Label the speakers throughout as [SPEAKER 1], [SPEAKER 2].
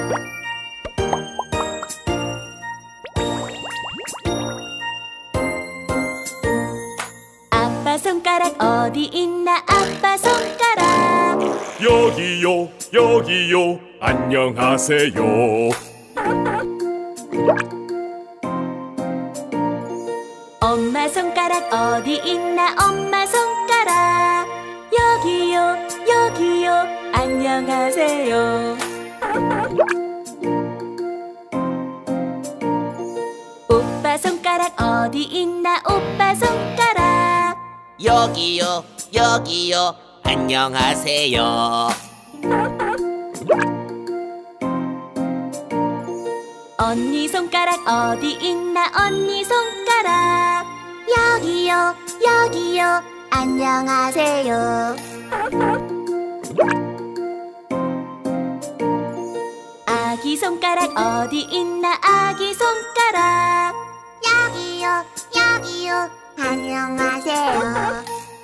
[SPEAKER 1] 아빠 손가락 어디 있나? 아빠 손가락.
[SPEAKER 2] 여기요, 여기요. 안녕하세요.
[SPEAKER 1] 엄마 손가락 어디 있나? 엄마 손가락. 여기요, 여기요. 안녕하세요. 오빠 손가락 어디 있나? 오빠 손가락.
[SPEAKER 3] 여기요, 여기요. 안녕하세요.
[SPEAKER 1] 언니 손가락 어디 있나? 언니 손가락. 여기요, 여기요. 안녕하세요. 아기 손가락 어디 있나? 아기 손가락. 여기요, 여기요. 안녕하세요.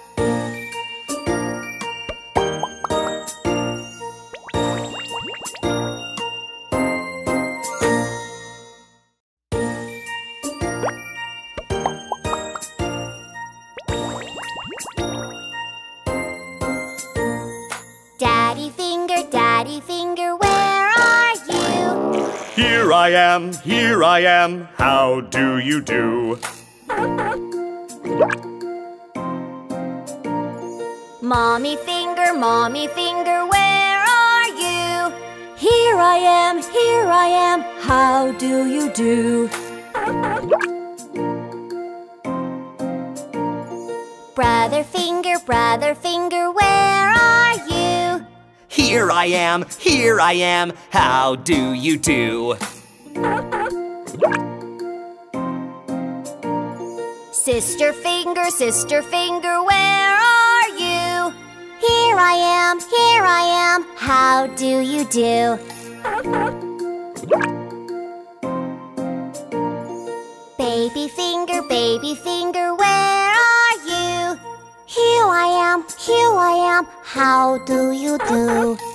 [SPEAKER 1] Daddy finger, where are you?
[SPEAKER 2] Here I am, how do you do?
[SPEAKER 1] Mommy finger, where are you? Here I am, how do you do? Brother finger, where are you?
[SPEAKER 3] Here I am, how do you do?
[SPEAKER 1] Sister finger, where are you? Here I am, how do you do? Baby finger, where are you? Here I am, how do you do?